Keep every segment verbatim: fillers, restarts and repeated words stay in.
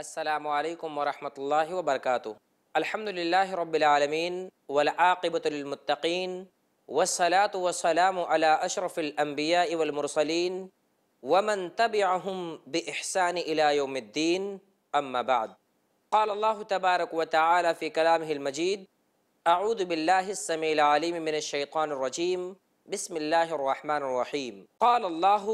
السلام علیکم ورحمۃ اللہ وبرکاتہ۔ الحمد للہ رب العالمین والعاقبۃ للمتقین والصلاة والسلام علی اشرف الانبیاء والمرسلین ومن تبعهم بإحسان الى یوم الدین، اما بعد۔ قال اللہ تبارک وتعالی فی کلامہ المجید: اعوذ باللہ السمیع العلیم من الشیطان الرجیم، بسم اللہ الرحمن الرحیم۔ قال اللہ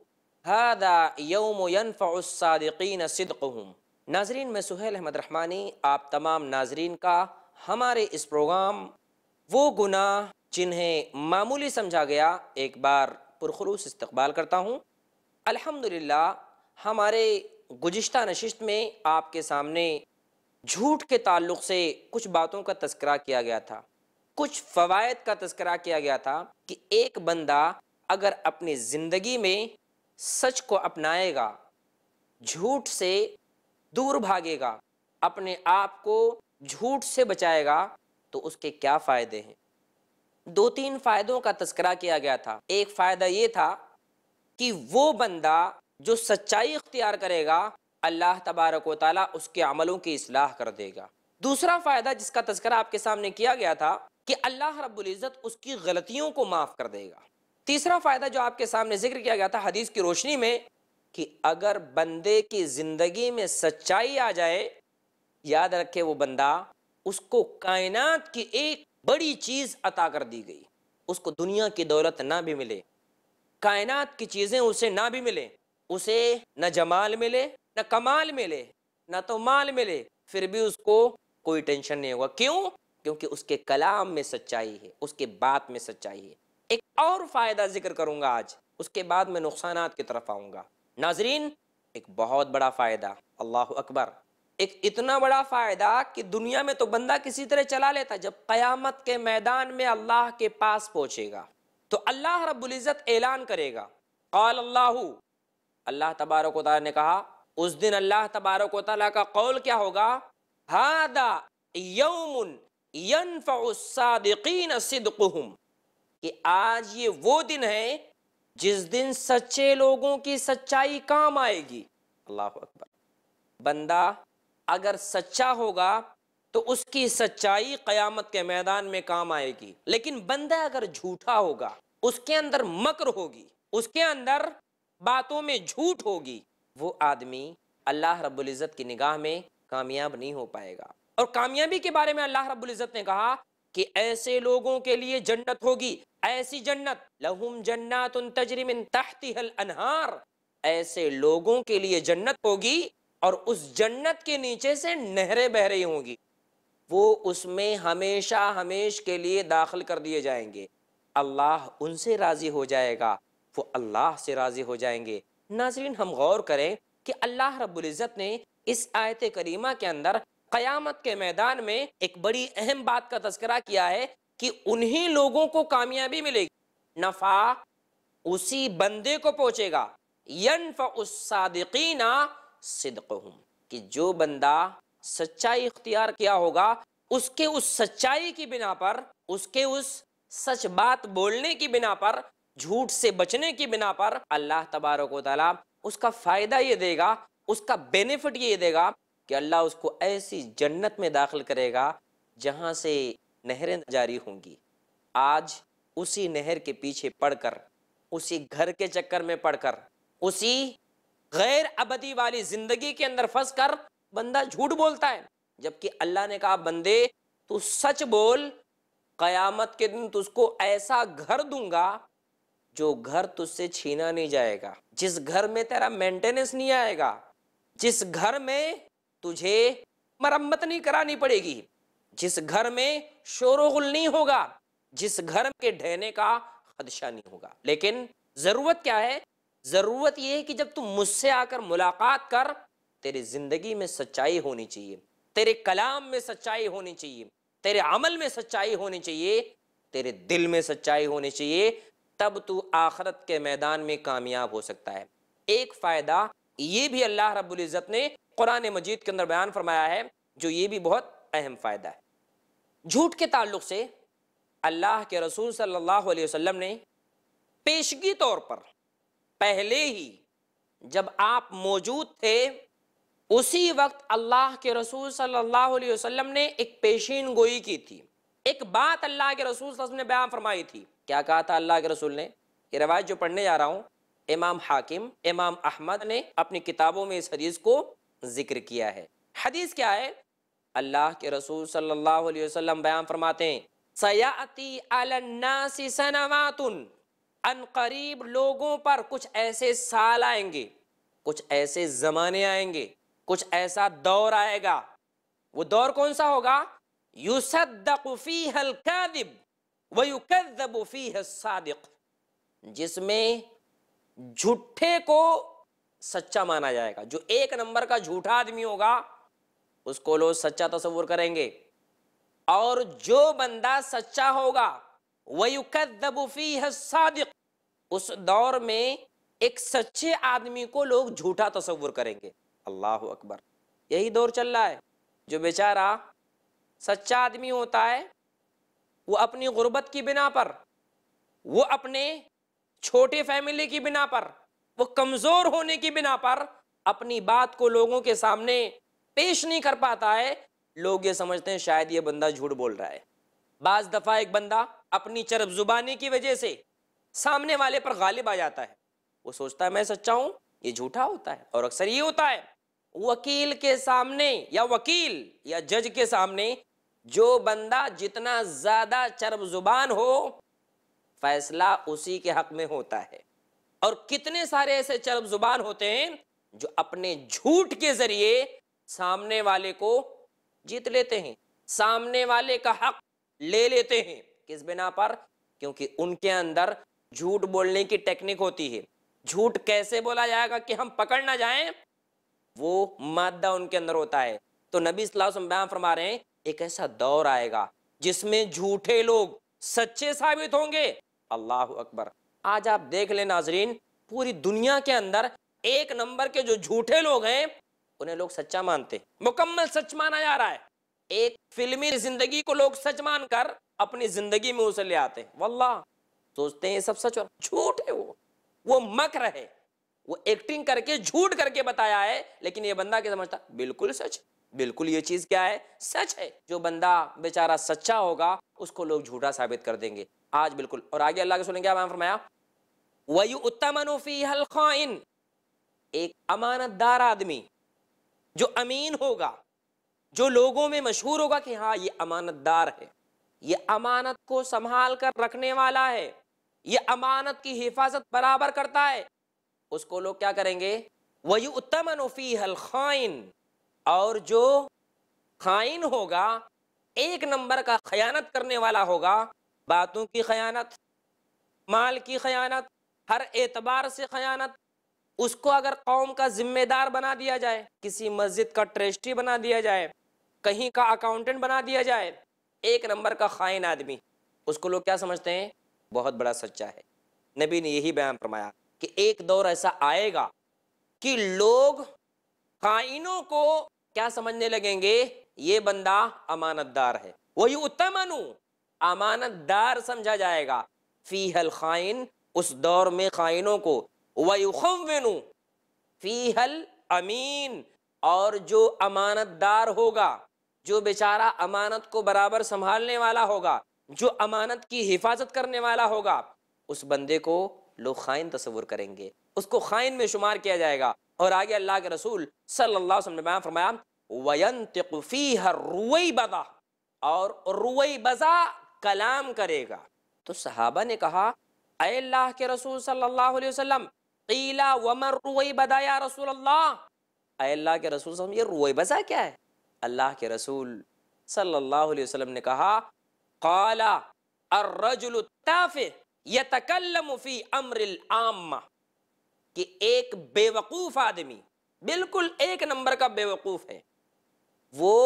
ھذا یوم ینفع الصادقین صدقہم۔ ناظرین، میں سہیل احمد رحمانی آپ تمام ناظرین کا ہمارے اس پروگرام وہ گناہ جنہیں معمولی سمجھا گیا ایک بار پرخلوص استقبال کرتا ہوں۔ الحمدللہ ہمارے گزشتہ نشست میں آپ کے سامنے جھوٹ کے تعلق سے کچھ باتوں کا تذکرہ کیا گیا تھا، کچھ فوائد کا تذکرہ کیا گیا تھا کہ ایک بندہ اگر اپنی زندگی میں سچ کو اپنائے گا، جھوٹ سے دور بھاگے گا، اپنے آپ کو جھوٹ سے بچائے گا، تو اس کے کیا فائدے ہیں۔ دو تین فائدوں کا تذکرہ کیا گیا تھا۔ ایک فائدہ یہ تھا کہ وہ بندہ جو سچائی اختیار کرے گا، اللہ تبارک و تعالیٰ اس کے عملوں کی اصلاح کر دے گا۔ دوسرا فائدہ جس کا تذکرہ آپ کے سامنے کیا گیا تھا کہ اللہ رب العزت اس کی غلطیوں کو معاف کر دے گا۔ تیسرا فائدہ جو آپ کے سامنے ذکر کیا گیا تھا حدیث کی روشنی میں کہ اگر بندے کی زندگی میں سچائی آ جائے، یاد رکھے وہ بندہ، اس کو کائنات کی ایک بڑی چیز عطا کر دی گئی۔ اس کو دنیا کی دولت نہ بھی ملے، کائنات کی چیزیں اسے نہ بھی ملے، اسے نہ جمال ملے نہ کمال ملے نہ تو مال ملے، پھر بھی اس کو کوئی ٹینشن نہیں ہوگا۔ کیوں؟ کیونکہ اس کے کلام میں سچائی ہے، اس کے بات میں سچائی ہے۔ ایک اور فائدہ ذکر کروں گا آج، اس کے بعد میں نقصانات کی طرف آؤں گا۔ ناظرین، ایک بہت بڑا فائدہ، اللہ اکبر، ایک اتنا بڑا فائدہ کہ دنیا میں تو بندہ کسی طرح چلا لیتا، جب قیامت کے میدان میں اللہ کے پاس پہنچے گا تو اللہ رب العزت اعلان کرے گا، قال اللہ، اللہ تبارک و تعالیٰ نے کہا، اس دن اللہ تبارک و تعالیٰ کا قول کیا ہوگا؟ ھذا یوم ینفع الصادقین صدقہم، کہ آج یہ وہ دن ہے جس دن سچے لوگوں کی سچائی کام آئے گی۔ اللہ اکبر۔ بندہ اگر سچا ہوگا تو اس کی سچائی قیامت کے میدان میں کام آئے گی، لیکن بندہ اگر جھوٹا ہوگا، اس کے اندر مکر ہوگی، اس کے اندر باتوں میں جھوٹ ہوگی، وہ آدمی اللہ رب العزت کی نگاہ میں کامیاب نہیں ہو پائے گا۔ اور کامیابی کے بارے میں اللہ رب العزت نے کہا کہ ایسے لوگوں کے لیے جنت ہوگی، ایسی جنت، لہم جنات تجری من تحتها الانہار، ایسے لوگوں کے لیے جنت ہوگی اور اس جنت کے نیچے سے نہریں بہہ رہی ہوں گی، وہ اس میں ہمیشہ ہمیش کے لیے داخل کر دیے جائیں گے۔ اللہ ان سے راضی ہو جائے گا، وہ اللہ سے راضی ہو جائیں گے۔ ناظرین، ہم غور کریں کہ اللہ رب العزت نے اس آیت کریمہ کے اندر قیامت کے میدان میں ایک بڑی اہم بات کا تذکرہ کیا ہے کہ انہی لوگوں کو کامیابی ملے گی، نفع اسی بندے کو پہنچے گا، ینفع الصادقین صدقہم، کہ جو بندہ سچائی اختیار کیا ہوگا، اس کے اس سچائی کی بنا پر، اس کے اس سچ بات بولنے کی بنا پر، جھوٹ سے بچنے کی بنا پر، اللہ تبارک و تعالیٰ اس کا فائدہ یہ دے گا، اس کا بینیفٹ یہ دے گا کہ اللہ اس کو ایسی جنت میں داخل کرے گا جہاں سے نہریں جاری ہوں گی۔ آج اسی نہر کے پیچھے پڑ کر، اسی گھر کے چکر میں پڑ کر، اسی غیر ابدی والی زندگی کے اندر پھنس کر بندہ جھوٹ بولتا ہے، جبکہ اللہ نے کہا بندے تو سچ بول، قیامت کے دن تجھ کو ایسا گھر دوں گا جو گھر تجھ سے چھینا نہیں جائے گا، جس گھر میں تیرا مینٹیننس نہیں آئے گا، جس گھر میں تجھے مرمت نہیں کرانی پڑے گی، جس گھر میں شور و غل نہیں ہوگا، جس گھر کے ڈھہنے کا خدشہ نہیں ہوگا۔ لیکن ضرورت کیا ہے؟ ضرورت یہ ہے کہ جب تم مجھ سے آ کر ملاقات کر، تیری زندگی میں سچائی ہونی چاہیے، تیرے کلام میں سچائی ہونی چاہیے، تیرے عمل میں سچائی ہونی چاہیے، تیرے دل میں سچائی ہونی چاہیے، تب تو آخرت کے میدان میں کامیاب ہو سکتا ہے۔ ایک فائدہ یہ بھی اللہ رب العزت نے قرآن مجید کے اندر بیان فرمایا ہے، جو یہ بھی بہت اہم فائدہ ہے۔ جھوٹ کے تعلق سے اللہ کے رسول صلی اللہ علیہ وسلم نے پیشگی طور پر پہلے ہی جب آپ موجود تھے اسی وقت اللہ کے رسول صلی اللہ علیہ وسلم نے ایک پیشین گوئی کی تھی، ایک بات اللہ کے رسول صلی اللہ علیہ وسلم نے بیان فرمائی تھی۔ کیا کہا تھا اللہ کے رسول نے؟ یہ روایت جو پڑھنے جا رہا ہوں، امام حاکم، امام احمد نے اپنی کتابوں میں اس حدیث کو ذکر کیا ہے۔ حدیث کیا ہے؟ اللہ کے رسول صلی اللہ علیہ وسلم بیان فرماتے ہیں سَيَأْتِي عَلَى النَّاسِ سَنَوَاتٌ، ان قریب لوگوں پر کچھ ایسے سال آئیں گے، کچھ ایسے زمانے آئیں گے، کچھ ایسا دور آئے گا۔ وہ دور کون سا ہوگا؟ یصدق فیہ الکاذب ویکذب فیہ الصادق، جس میں جھوٹے کو سچا مانا جائے گا۔ جو ایک نمبر کا جھوٹا آدمی ہوگا اس کو لوگ سچا تصور کریں گے، اور جو بندہ سچا ہوگا ویکذب فیہ الصادق، اس دور میں ایک سچے آدمی کو لوگ جھوٹا تصور کریں گے۔ اللہ اکبر، یہی دور چل رہا ہے۔ جو بیچارہ سچا آدمی ہوتا ہے وہ اپنی غربت کی بنا پر، وہ اپنے چھوٹے فیملی کی بنا پر، وہ کمزور ہونے کی بنا پر اپنی بات کو لوگوں کے سامنے پیش نہیں کر پاتا ہے، لوگ یہ سمجھتے ہیں شاید یہ بندہ جھوٹ بول رہا ہے۔ بعض دفعہ ایک بندہ اپنی چرب زبانی کی وجہ سے سامنے والے پر غالب آ جاتا ہے، وہ سوچتا ہے میں سچا ہوں، یہ جھوٹا ہوتا ہے۔ اور اکثر یہ ہوتا ہے وکیل کے سامنے یا وکیل یا جج کے سامنے جو بندہ جتنا زیادہ چرب زبان ہو فیصلہ اسی کے حق میں ہوتا ہے، اور کتنے سارے ایسے چرب زبان ہوتے ہیں جو اپنے جھوٹ کے ذریعے سامنے والے کو جیت لیتے ہیں، سامنے والے کا حق لے لیتے ہیں۔ کس بنا پر؟ کیونکہ ان کے اندر جھوٹ بولنے کی ٹیکنک ہوتی ہے۔ جھوٹ کیسے بولا جائے گا کہ ہم پکڑ نہ جائیں، وہ مادہ ان کے اندر ہوتا ہے۔ تو نبی صلی اللہ علیہ وسلم بیان فرما رہے ہیں ایک ایسا دور آئے گا جس میں جھوٹے لوگ سچے ثابت ہوں گے۔ اللہ اکبر، آج آپ دیکھ لیں ناظرین، پوری دنیا کے اندر ایک نمبر کے جو جھوٹے لوگ ہیں انہیں لوگ سچا مانتے، مکمل سچ مانا جا رہا ہے۔ ایک فلمی زندگی کو لوگ سچ مان کر اپنی زندگی میں اسے لے آتے ہیں، واللہ سوچتے ہیں یہ سب سچ، اور جھوٹ ہے، وہ وہ مکر ہے، وہ ایکٹنگ کر کے جھوٹ کر کے بتایا ہے، لیکن یہ بندہ کیا سمجھتا؟ بالکل سچ، بالکل یہ چیز کیا ہے؟ سچ ہے۔ جو بندہ بیچارہ سچا ہوگا اس کو لوگ جھوٹا ثابت کر دیں گے آج بالکل۔ اور آگے اللہ کے رسول نے کیا بیان فرمایا؟ وَيُؤْتَمَنُ فِيهَا الْخَائِنُ، ایک امانت دار آدمی جو امین ہوگا، جو لوگوں میں مشہور ہوگا کہ ہاں یہ امانت دار ہے، یہ امانت کو سنبھال کر رکھنے والا ہے، یہ امانت کی حفاظت برابر کرتا ہے، اس کو لوگ کیا کریں گے؟ وَيُؤْتَمَنُ فِيهَا الْخَائِنُ، اور جو خائن ہوگا، ایک نمبر کا خیانت کرنے والا ہوگا، باتوں کی خیانت، مال کی خیانت، ہر اعتبار سے خیانت، اس کو اگر قوم کا ذمہ دار بنا دیا جائے، کسی مسجد کا ٹرسٹی بنا دیا جائے، کہیں کا اکاؤنٹنٹ بنا دیا جائے، ایک نمبر کا خائن آدمی، اس کو لوگ کیا سمجھتے ہیں؟ بہت بڑا سچا ہے۔ نبی نے یہی بیان فرمایا کہ ایک دور ایسا آئے گا کہ لوگ خائنوں کو کیا سمجھنے لگیں گے؟ یہ بندہ امانت دار ہے، وَيُؤْتَمَنُ، امانت دار سمجھا جائے گا، فِيهَا الْخَائِنُ، اس دور میں خائنوں کو، وَيُخَوِّنُ فِيهَا الْأَمِينُ، اور جو امانت دار ہوگا، جو بیچارہ امانت کو برابر سنبھالنے والا ہوگا، جو امانت کی حفاظت کرنے والا ہوگا، اس بندے کو لوگ خائن تصور کریں گے، اس کو خائن میں شمار کیا جائے گا۔ اور آگے اللہ کے رسول صلی اللہ علیہ وسلم نے بیان فرمایا وَيَنْتِقُ فِيهَا الرُّوَيْبَضَةُ، اور رویبضہ کلام کرے گا۔ تو صحابہ نے کہا اے اللہ کے رسول صلی اللہ علیہ وسلم، قیل وَمَا الرُّوَيْبَضَةُ یا رسول اللہ، اے اللہ کے رسول صلی اللہ علیہ وسلم یہ رویبضہ کیا ہے؟ اللہ کے رسول صلی اللہ علیہ وسلم نے کہا قال الرجل التافہ یتکلم فی امر العامہ، کہ ایک بے وقوف آدمی، بالکل ایک نمبر کا بے وقوف ہے، وہ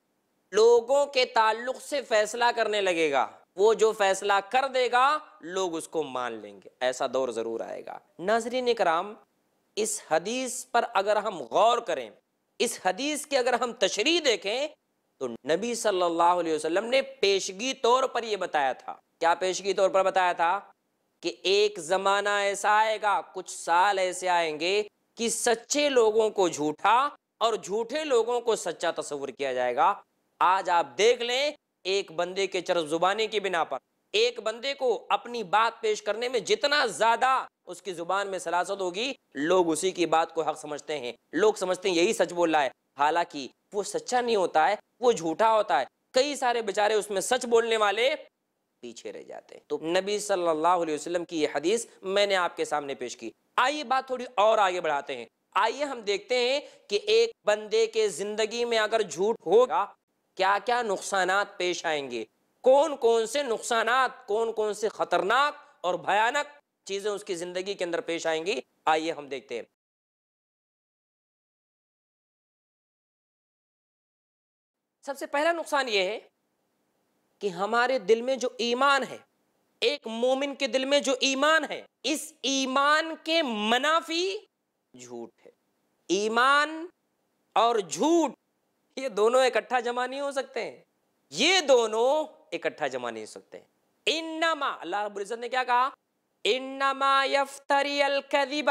لوگوں کے تعلق سے فیصلہ کرنے لگے گا، وہ جو فیصلہ کر دے گا لوگ اس کو مان لیں گے۔ ایسا دور ضرور آئے گا۔ ناظرین اکرام، اس حدیث پر اگر ہم غور کریں، اس حدیث کے اگر ہم تشریح دیکھیں تو نبی صلی اللہ علیہ وسلم نے پیشگی طور پر یہ بتایا تھا۔ کیا پیشگی طور پر بتایا تھا؟ کہ ایک زمانہ ایسا آئے گا، کچھ سال ایسے آئیں گے کہ سچے لوگوں کو جھوٹا اور جھوٹے لوگوں کو سچا تصور کیا جائے گا۔ آج آپ دیکھ لیں، ایک بندے کے چرب زبانی کی بنا پر ایک بندے کو اپنی بات پیش کرنے میں جتنا زیادہ اس کی زبان میں سلاست ہوگی، لوگ اسی کی بات کو حق سمجھتے ہیں، لوگ سمجھتے ہیں یہی سچ بول رہا ہے، حالانکہ وہ سچا نہیں ہوتا ہے، وہ جھوٹا ہوتا ہے۔ کئی سارے بیچارے اس میں سچ بولنے والے پیچھے رہ جاتے ہیں۔ تو نبی صلی اللہ علیہ وسلم کی یہ حدیث میں نے آپ کے سامنے پیش کی۔ آئیے بات تھوڑی اور آگے بڑھاتے ہیں۔ آئیے ہم دیکھتے ہیں کہ ایک بندے کے زندگی میں اگر جھوٹ ہوگا کیا کیا نقصانات پیش آئیں گے، کون کون سے نقصانات، کون کون سے خطرناک اور بھیانک چیزیں اس کی زندگی کے اندر پیش آئیں گی۔ آئیے ہم دیکھتے ہیں۔ سب سے پہلا نقصان یہ ہے کہ ہمارے دل میں جو ایمان ہے، ایک مومن کے دل میں جو ایمان ہے، اس ایمان کے منافی جھوٹ ہے۔ ایمان اور جھوٹ یہ دونوں اکٹھا جمع نہیں ہو سکتے ہیں، یہ دونوں اکٹھا جمع نہیں ہو سکتے ہیں۔ انما، اللہ رب العزت نے کیا کہا؟ انما یفتری الکذب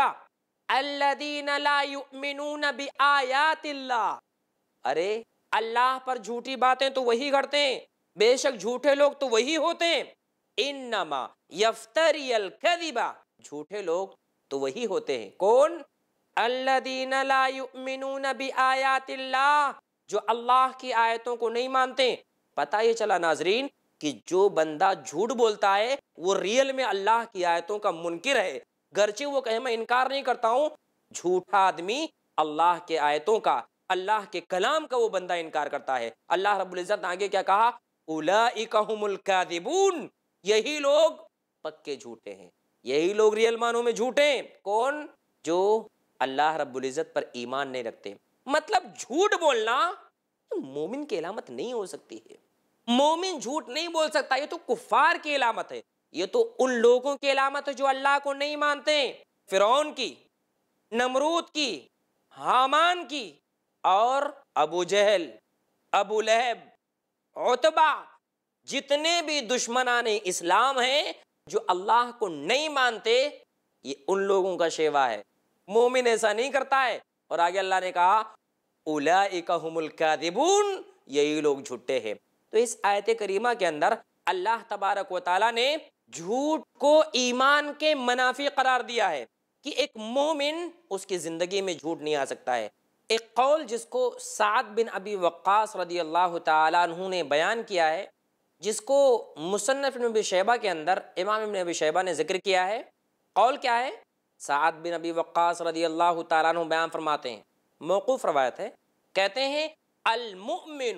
الذین لا یؤمنون بآیات اللہ۔ ارے اللہ پر جھوٹی باتیں تو وہی کرتے ہیں، بے شک جھوٹے لوگ تو وہی ہوتے ہیں۔ انما یفتری الکذب، جھوٹے لوگ تو وہی ہوتے ہیں۔ کون؟ الذین لا یؤمنون بآیات اللہ، جو اللہ کی آیتوں کو نہیں مانتے۔ پتہ یہ چلا ناظرین کہ جو بندہ جھوٹ بولتا ہے وہ ریئل میں اللہ کی آیتوں کا منکر ہے، گرچہ وہ کہے میں انکار نہیں کرتا ہوں۔ جھوٹا آدمی اللہ کے آیتوں کا، اللہ کے کلام کا وہ بندہ انکار کرتا ہے۔ اللہ رب العزت آگے کیا کہا؟ اولئک ھم الکاذبون، یہی لوگ پکے جھوٹے ہیں، یہی لوگ ریئل معنوں میں جھوٹے ہیں۔ کون؟ جو اللہ رب العزت پر ایمان نہیں رکھتے۔ مطلب جھوٹ بولنا مومن کی علامت نہیں ہو سکتی ہے، مومن جھوٹ نہیں بول سکتا، یہ تو کفار کی علامت ہے، یہ تو ان لوگوں کی علامت ہے جو اللہ کو نہیں مانتے، فرعون کی، نمرود کی، حامان کی، اور ابو جہل، ابو لہب، عتبہ، جتنے بھی دشمنان اسلام ہیں جو اللہ کو نہیں مانتے، یہ ان لوگوں کا شیوا ہے۔ مومن ایسا نہیں کرتا ہے۔ اور آگے اللہ نے کہا اولئک ھم الکاذبون، یہی لوگ جھوٹے ہیں۔ تو اس آیت کریمہ کے اندر اللہ تبارک و تعالیٰ نے جھوٹ کو ایمان کے منافی قرار دیا ہے کہ ایک مومن اس کی زندگی میں جھوٹ نہیں آ سکتا ہے۔ ایک قول جس کو سعد بن ابی وقاص رضی اللہ تعالیٰ عنہ نے بیان کیا ہے، جس کو مصنف ابن ابی شیبہ کے اندر امام ابن ابی شیبہ نے ذکر کیا ہے۔ قول کیا ہے؟ سعد بن ابی وقاص رضی اللہ تعالیٰ عنہ بیان فرماتے ہیں، موقوف روایت ہے، کہتے ہیں المؤمن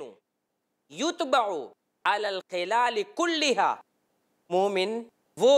یتبع علی الخلال کلھا، مومن وہ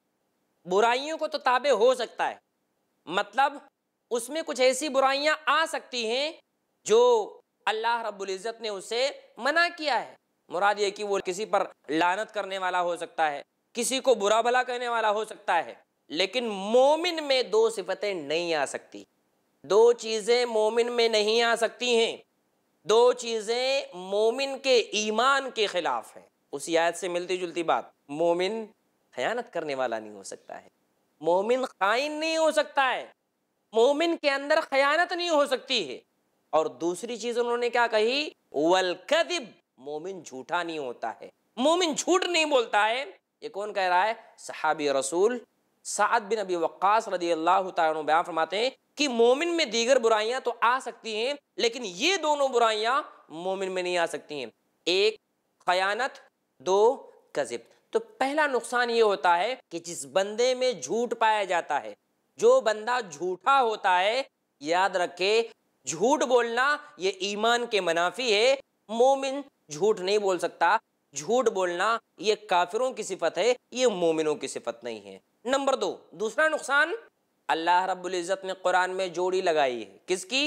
برائیوں کو تو تابع ہو سکتا ہے، مطلب اس میں کچھ ایسی برائیاں آ سکتی ہیں جو اللہ رب العزت نے اسے منع کیا ہے۔ مراد یہ کہ وہ کسی پر لعنت کرنے والا ہو سکتا ہے، کسی کو برا بھلا کہنے والا ہو سکتا ہے، لیکن مومن میں دو صفتیں نہیں آ سکتی، دو چیزیں مومن میں نہیں آ سکتی ہیں، دو چیزیں مومن کے ایمان کے خلاف ہیں۔ اسی آیت سے ملتی جلتی بات، مومن خیانت کرنے والا نہیں ہو سکتا ہے، مومن خائن نہیں ہو سکتا ہے، مومن کے اندر خیانت نہیں ہو سکتی ہے۔ اور دوسری چیز انہوں نے کیا کہی؟ والکذب، مومن جھوٹا نہیں ہوتا ہے، مومن جھوٹ نہیں بولتا ہے۔ یہ کون کہہ رہا ہے؟ صحابی رسول سعد بن ابی وقاص رضی اللہ تعالیٰ عنہ بیان فرماتے ہیں کہ مومن میں دیگر برائیاں تو آ سکتی ہیں لیکن یہ دونوں برائیاں مومن میں نہیں آ سکتی ہیں، ایک خیانت، دو کذب۔ تو پہلا نقصان یہ ہوتا ہے کہ جس بندے میں جھوٹ پایا جاتا ہے، جو بندہ جھوٹا ہوتا ہے، یاد رکھے جھوٹ بولنا یہ ایمان کے منافی ہے، مومن جھوٹ نہیں بول سکتا، جھوٹ بولنا یہ کافروں کی صفت ہے، یہ مومنوں کی صفت نہیں ہے۔ نمبر دو، دوسرا نقصان، اللہ رب العزت نے قرآن میں جوڑی لگائی ہے، کس کی؟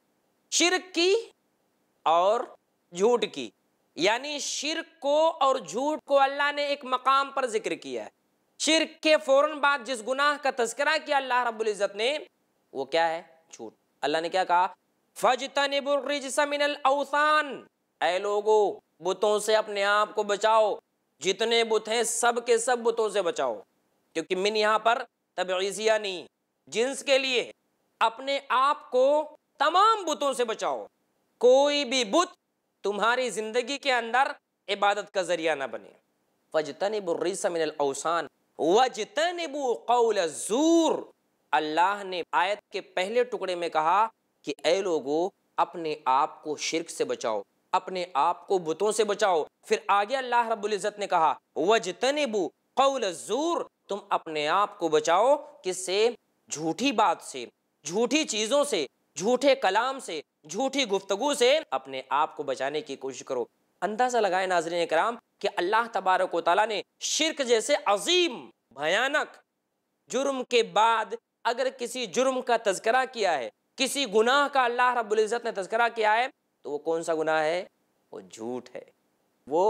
شرک کی اور جھوٹ کی، یعنی شرک کو اور جھوٹ کو اللہ نے ایک مقام پر ذکر کیا ہے۔ شرک کے فوراً بعد جس گناہ کا تذکرہ کیا اللہ رب العزت نے، وہ کیا ہے؟ جھوٹ۔ اللہ نے کیا کہا؟ فَاجْتَنِبُوا الرِّجْسَ مِنَ الْأَوْثَانِ، اے لوگو بتوں سے اپنے آپ کو بچاؤ، جتنے بت ہیں سب کے سب بتوں سے بچاؤ، کیونکہ من یہاں پر تبعیضیہ نہیں، جنس کے لیے، اپنے آپ کو تمام بتوں سے بچاؤ، کوئی بھی بت تمہاری زندگی کے اندر عبادت کا ذریعہ نہ بنے۔ فَاجْتَنِبُوا الرِّجْسَ مِنَ الْأَوْثَانِ وَاجْتَنِبُوا قَوْلَ الزُّورِ۔ اللہ نے آیت کے پہلے ٹکڑے میں کہا کہ اے لوگو اپنے آپ کو شرک سے بچاؤ، اپنے آپ کو بتوں سے بچاؤ۔ پھر آگے اللہ رب العزت نے کہا وَاجْتَنِبُوا قَوْلَ الزُّورِ، تم اپنے آپ کو بچاؤ کس سے؟ جھوٹی بات سے، جھوٹی چیزوں سے، جھوٹے کلام سے، جھوٹی گفتگو سے اپنے آپ کو بچانے کی کوشش کرو۔ اندازہ لگائیں ناظرین کرام کہ اللہ تبارک و تعالیٰ نے شرک جیسے عظیم بھیانک جرم کے بعد اگر کسی جرم کا تذکرہ کیا ہے، کسی گناہ کا اللہ رب العزت نے تذکرہ کیا ہے، تو وہ کون سا گناہ ہے؟ وہ جھوٹ ہے، وہ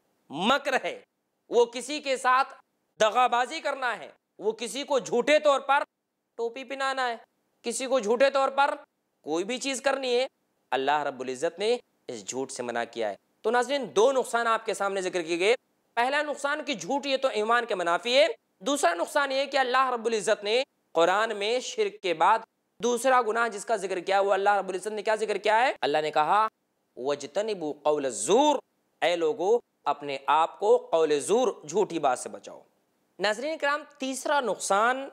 مکر ہے، وہ کسی کے ساتھ دغا بازی کرنا ہے، وہ کسی کو جھوٹے طور پر ٹوپی پہنانا ہے، کسی کو جھوٹے طور پر کوئی بھی چیز کرنی ہے۔ اللہ رب العزت نے اس جھوٹ سے منع کیا ہے۔ تو ناظرین دو نقصان آپ کے سامنے ذکر کیے گئے۔ پہلا نقصان کی جھوٹ یہ تو ایمان کے منافی ہے، دوسرا نقصان یہ کہ اللہ رب العزت نے قرآن میں شرک کے بعد دوسرا گناہ جس کا ذکر کیا وہ اللہ رب العزت نے کیا ذکر کیا ہے؟ اللہ نے کہا وَاجْتَنِبُوا قَوْلَ الزُّورِ، اے لوگو اپنے آپ کو قول زور جھوٹی بات سے بچاؤ۔ ناظرین کرام تیسرا نقصان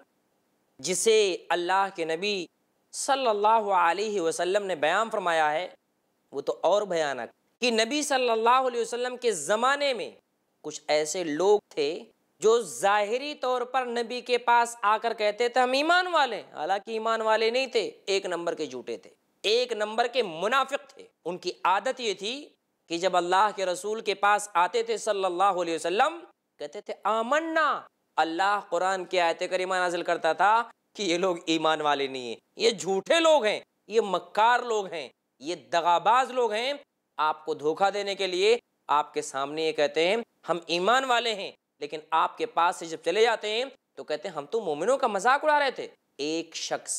جسے اللہ کے نبی صلی اللہ علیہ وسلم نے بیان فرمایا ہے وہ تو اور بھیانک کہ نبی صلی اللہ علیہ وسلم کے زمانے میں کچھ ایسے لوگ تھے جو ظاہری طور پر نبی کے پاس آ کر کہتے تھے ہم ایمان والے، حالانکہ ایمان والے نہیں تھے، ایک نمبر کے جھوٹے تھے، ایک نمبر کے منافق تھے۔ ان کی عادت یہ تھی کہ جب اللہ کے رسول کے پاس آتے تھے صلی اللہ علیہ وسلم کہتے تھے آمنا، اللہ قرآن کی آیت کریمہ نازل کرتا تھا کہ یہ لوگ ایمان والے نہیں ہیں، یہ جھوٹے لوگ ہیں، یہ مکار لوگ ہیں، یہ دغاباز لوگ ہیں، آپ کو دھوکہ دینے کے لیے آپ کے سامنے یہ کہتے ہیں ہم ایمان والے ہیں، لیکن آپ کے پاس سے جب چلے جاتے ہیں تو کہتے ہیں ہم تو مومنوں کا مذاق اڑا رہے تھے۔ ایک شخص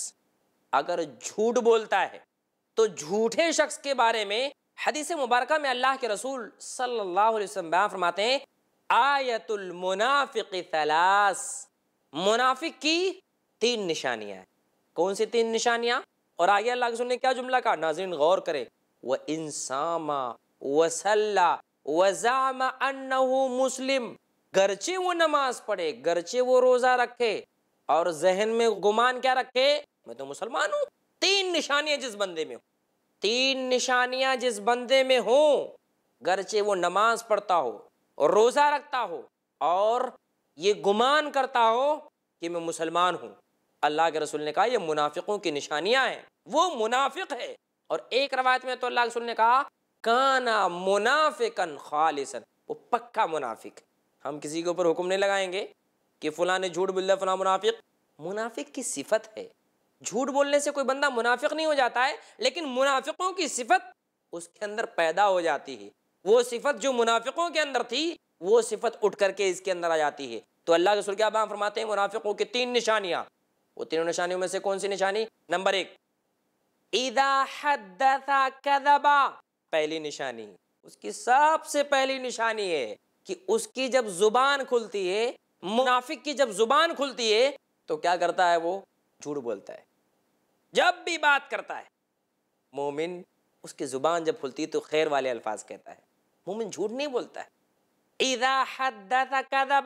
اگر جھوٹ بولتا ہے تو جھوٹے شخص کے بارے میں حدیث مبارکہ میں اللہ کے رسول صلی اللہ علیہ وسلم بیان فرماتے ہیں آیت المنافق ثلاث، منافق کی تین نشانیاں ہیں۔ کون سی تین نشانیاں؟ اور آگے اللہ کے رسول نے کیا جملہ کہا؟ ناظرین غور کریں، وَإِن صَامَ وَصَلَّى وَزَعَمَ أَنَّهُ مُسْلِمٌ، گرچہ وہ نماز پڑھے، گرچہ وہ روزہ رکھے اور ذہن میں گمان کیا رکھے میں تو مسلمان ہوں۔ تین نشانیاں جس بندے میں ہوں، تین نشانیاں جس بندے میں ہوں، گرچہ وہ نماز پڑھتا ہو اور روزہ رکھتا ہو اور یہ گمان کرتا ہو کہ میں مسلمان ہوں، اللہ کے رسول نے کہا یہ منافقوں کی نشانیاں ہیں، وہ منافق ہے۔ اور ایک روایت میں تو اللہ کے رسول نے کہا کانا منافقا خالصا، وہ پکا منافق۔ ہم کسی کے اوپر حکم نہیں لگائیں گے کہ فلاں نے جھوٹ بول دیا فلاں منافق، منافق کی صفت ہے۔ جھوٹ بولنے سے کوئی بندہ منافق نہیں ہو جاتا ہے، لیکن منافقوں کی صفت اس کے اندر پیدا ہو جاتی ہے، وہ صفت جو منافقوں کے اندر تھی وہ صفت اٹھ کر کے اس کے اندر آ جاتی ہے۔ تو اللہ کے رسول کیا بیان فرماتے ہیں منافقوں کی تین نشانیاں، وہ تینوں نشانیوں میں سے کون سی نشانی؟ نمبر ایک اذا حدث کذب، پہلی نشانی اس کی سب سے پہلی نشانی ہے کہ اس کی جب زبان کھلتی ہے، منافق کی جب زبان کھلتی ہے تو کیا کرتا ہے؟ وہ جھوٹ بولتا ہے، جب بھی بات کرتا ہے۔ مومن اس کی زبان جب کھلتی ہے تو خیر والے الفاظ کہتا ہے، مومن جھوٹ نہیں بولتا ہے۔ اذا حدث کذب،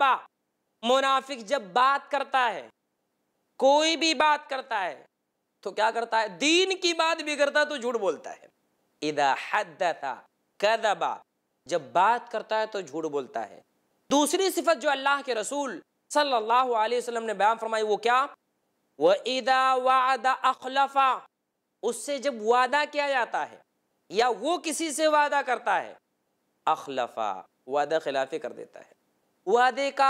منافق جب بات کرتا ہے، کوئی بھی بات کرتا ہے تو کیا کرتا ہے؟ دین کی بات بھی کرتا ہے تو جھوٹ بولتا ہے۔ اذا حدث کذب، جب بات کرتا ہے تو جھوٹ بولتا ہے۔ دوسری صفت جو اللہ کے رسول صلی اللہ علیہ وسلم نے بیان فرمائی وہ کیا؟ وَإِذَا وَعَدَ أَخْلَفَ، اس سے جب وعدہ کیا جاتا ہے یا وہ کسی سے وعدہ کرتا ہے، اخلفا، وعدہ خلافی کر دیتا ہے، وعدے کا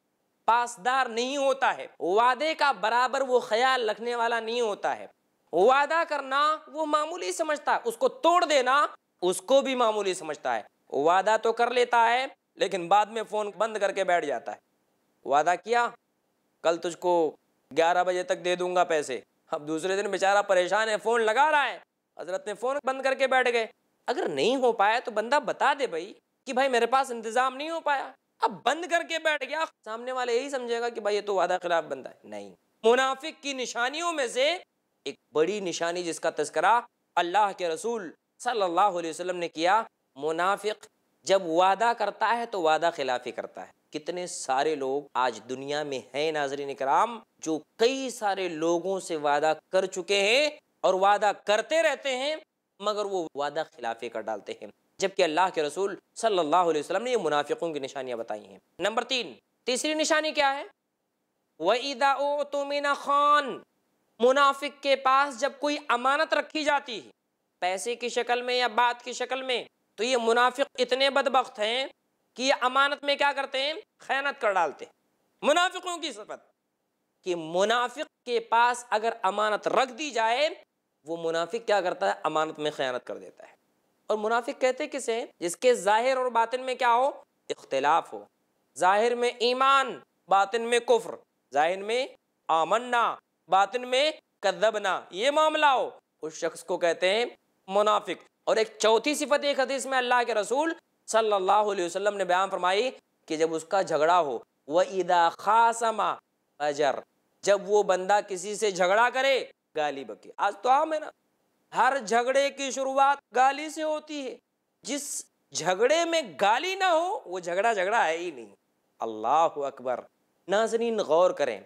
پاسدار نہیں ہوتا ہے، وعدے کا برابر وہ خیال رکھنے والا نہیں ہوتا ہے۔ وعدہ کرنا وہ معمولی سمجھتا ہے، اس کو توڑ دینا اس کو بھی معمولی سمجھتا ہے۔ وعدہ تو کر لیتا ہے لیکن بعد میں فون بند کر کے بیٹھ جاتا ہے۔ وعدہ کیا کل تجھ کو گیارہ بجے تک دے دوں گا پیسے، اب دوسرے دن بیچارہ پریشان ہے، فون لگا رہا ہے، حضرت نے فون بند کر کے بیٹھ گئے۔ اگر نہیں ہو پایا تو بندہ بتا دے بھائی کہ بھائی میرے پاس انتظام نہیں ہو پایا، اب بند کر کے بیٹھ گیا، سامنے والے یہی سمجھے گا کہ بھائی یہ تو وعدہ خلاف بندہ ہے۔ نہیں، منافق کی نشانیوں میں سے ایک بڑی نشانی جس کا تذکرہ اللہ کے رسول صلی اللہ علیہ وسلم نے کیا، منافق جب وعدہ کرتا ہے تو وعدہ خلافی کرتا ہے۔ کتنے سارے لوگ آج دنیا میں ہیں ناظرین کرام جو کئی سارے لوگوں سے وعدہ کر چکے ہیں اور وعدہ کرتے رہتے ہیں مگر وہ وعدہ خلافی کر ڈالتے ہیں، جبکہ اللہ کے رسول صلی اللہ علیہ وسلم نے یہ منافقوں کی نشانیاں بتائی ہیں۔ نمبر تین، تیسری نشانی کیا ہے؟ وَإِذَا اُؤْتُمِنَ خَانَ، منافق کے پاس جب کوئی امانت رکھی جاتی ہے پیسے کی شکل میں یا بات کی شکل میں، تو یہ منافق اتنے بدبخت ہیں کہ یہ امانت میں کیا کرتے ہیں؟ خیانت کر ڈالتے ہیں۔ منافقوں کی صفت کہ منافق کے پاس اگر امانت رکھ دی جائے وہ منافق کیا کرتا ہے؟ امانت میں خیانت کر دیتا ہے۔ اور منافق کہتے کسے ہیں؟ جس کے ظاہر اور باطن میں کیا ہو؟ اختلاف ہو، ظاہر میں ایمان باطن میں کفر، ظاہر میں آمنا باطن میں کذبنا، یہ معاملہ ہو، اس شخص کو کہتے ہیں منافق۔ اور ایک چوتھی صفت ایک حدیث میں اللہ کے رسول صلی اللہ علیہ وسلم نے بیان فرمائی کہ جب اس کا جھگڑا ہو، وَإِذَا خَاصَمَ فَجَرَ، جب وہ بندہ کسی سے جھگڑا کرے گالی بکے۔ آج تو عام ہے نا، ہر جھگڑے کی شروعات گالی سے ہوتی ہے، جس جھگڑے میں گالی نہ ہو وہ جھگڑا جھگڑا ہے ہی نہیں۔ اللہ اکبر۔ ناظرین غور کریں،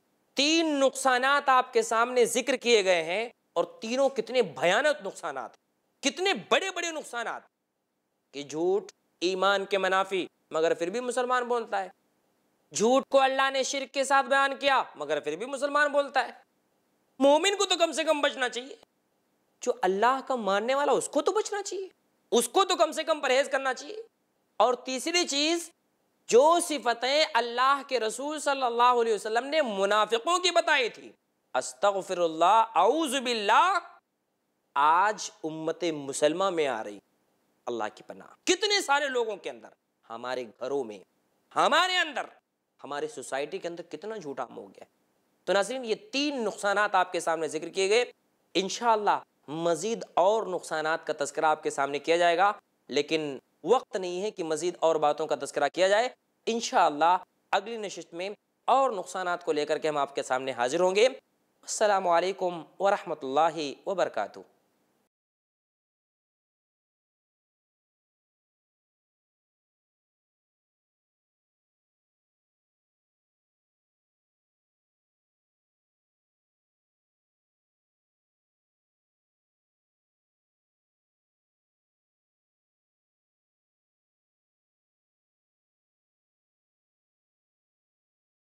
تین نقصانات آپ کے سامنے ذکر کیے گئے ہیں اور تینوں کتنے بھیانک نقصانات، کتنے بڑے بڑے نقصانات، کہ جھوٹ ایمان کے منافی مگر پھر بھی مسلمان بولتا ہے، جھوٹ کو اللہ نے شرک کے ساتھ بیان کیا مگر پھر بھی مسلمان بولتا ہے۔ مومن کو تو کم سے کم بچنا چاہیے، جو اللہ کا ماننے والا اس کو تو بچنا چاہیے، اس کو تو کم سے کم پرہیز کرنا چاہیے۔ اور تیسری چیز، جو صفتیں اللہ کے رسول صلی اللہ علیہ وسلم نے منافقوں کی بتائی تھی، استغفر اللہ اعوذ باللہ، آج امت مسلمہ میں آ رہی، اللہ کی پناہ۔ کتنے سارے لوگوں کے اندر، ہمارے گھروں میں، ہمارے اندر، ہمارے سوسائٹی کے اندر کتنا جھوٹ عام ہو گیا ہے۔ تو ناظرین یہ تین نقصانات آپ کے سامنے ذکر کیے گئے، انشاءاللہ مزید اور نقصانات کا تذکرہ آپ کے سامنے کیا جائے گا، لیکن وقت نہیں ہے کہ مزید اور باتوں کا تذکرہ کیا جائے۔ انشاءاللہ اگلی نشست میں اور نقصانات کو لے کر کے ہم آپ کے سامنے حاضر ہوں گے۔ السلام علیکم ورحمۃ اللہ وبرکاتہ۔